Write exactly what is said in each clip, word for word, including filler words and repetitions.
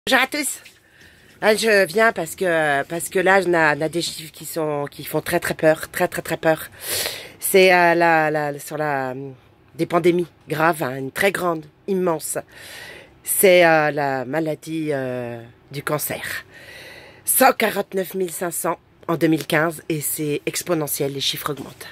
Bonjour à tous. Ah, je viens parce que parce que là on a, on a des chiffres qui sont qui font très très peur, très très très peur. C'est euh, la, la sur la des pandémies graves, hein, une très grande, immense. C'est euh, la maladie euh, du cancer. cent quarante-neuf mille cinq cents en deux mille quinze et c'est exponentiel, les chiffres augmentent.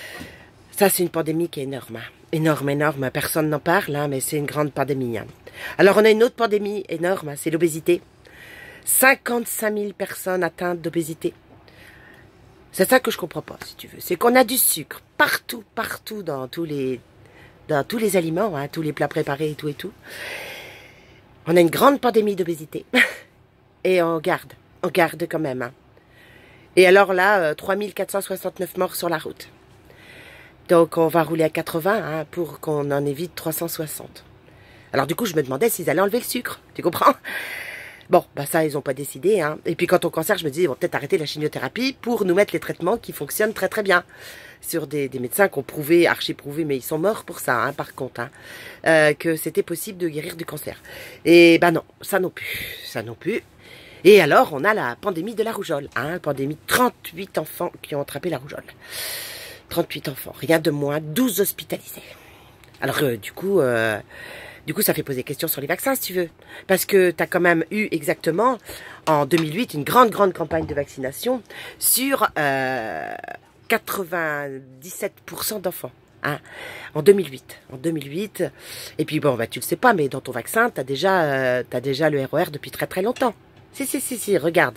Ça c'est une pandémie qui est énorme, hein. Énorme, énorme. Personne n'en parle, hein, mais c'est une grande pandémie, hein. Alors on a une autre pandémie énorme, hein, c'est l'obésité. cinquante-cinq mille personnes atteintes d'obésité. C'est ça que je comprends pas, si tu veux. C'est qu'on a du sucre partout, partout dans tous les, dans tous les aliments, hein, tous les plats préparés et tout et tout. On a une grande pandémie d'obésité. Et on garde, on garde quand même, hein. Et alors là, euh, trois mille quatre cent soixante-neuf morts sur la route. Donc on va rouler à quatre-vingts, hein, pour qu'on en évite trois cent soixante. Alors du coup, je me demandais s'ils allaient enlever le sucre, tu comprends? Bon, bah ça, ils n'ont pas décidé, hein. Et puis quand on cancer, je me dis, ils vont peut-être arrêter la chimiothérapie pour nous mettre les traitements qui fonctionnent très très bien. Sur des, des médecins qui ont prouvé, archi-prouvé, mais ils sont morts pour ça, hein, par contre, hein, euh, que c'était possible de guérir du cancer. Et bah non, ça non plus, ça non plus. Et alors, on a la pandémie de la rougeole, hein, pandémie, trente-huit enfants qui ont attrapé la rougeole. trente-huit enfants, rien de moins, douze hospitalisés. Alors euh, du coup... Euh, Du coup, ça fait poser question sur les vaccins, si tu veux. Parce que tu as quand même eu exactement, en deux mille huit, une grande, grande campagne de vaccination sur euh, quatre-vingt-dix-sept pour cent d'enfants. Hein, en deux mille huit. En deux mille huit. Et puis, bon, bah, tu le sais pas, mais dans ton vaccin, tu as déjà, euh, t'as déjà le R E R depuis très, très longtemps. Si, si, si, si, regarde.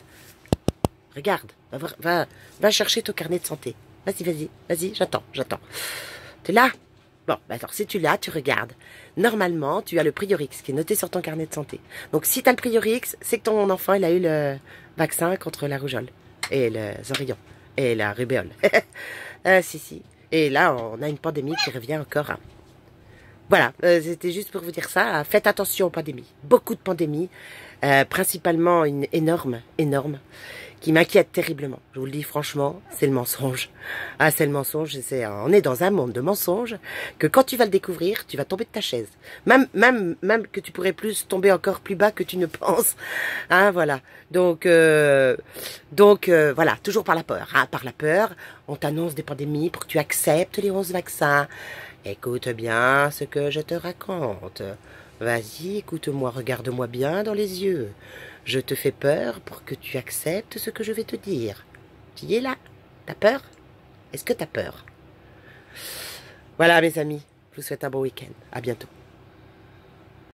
Regarde. Va, voir, va, va chercher ton carnet de santé. Vas-y, vas-y, vas-y, j'attends, j'attends. T'es là ? Bon, bah alors si tu l'as, tu regardes. Normalement, tu as le Priorix qui est noté sur ton carnet de santé. Donc si tu as le Priorix, c'est que ton enfant il a eu le vaccin contre la rougeole et le zorillon et la rubéole. euh, si, si. Et là, on a une pandémie qui revient encore, hein. Voilà, euh, c'était juste pour vous dire ça. Faites attention aux pandémies. Beaucoup de pandémies, euh, principalement une énorme, énorme, qui m'inquiète terriblement. Je vous le dis franchement, c'est le mensonge. Ah, c'est le mensonge. C'est, on est dans un monde de mensonges que quand tu vas le découvrir, tu vas tomber de ta chaise. Même, même, même que tu pourrais plus tomber encore plus bas que tu ne penses. Hein, voilà. Donc, euh, donc, euh, voilà, toujours par la peur. Hein, par la peur, on t'annonce des pandémies pour que tu acceptes les onze vaccins. Écoute bien ce que je te raconte. Vas-y, écoute-moi, regarde-moi bien dans les yeux. Je te fais peur pour que tu acceptes ce que je vais te dire. Tu y es là? T'as peur? Est-ce que t'as peur? Voilà mes amis, je vous souhaite un bon week-end. À bientôt.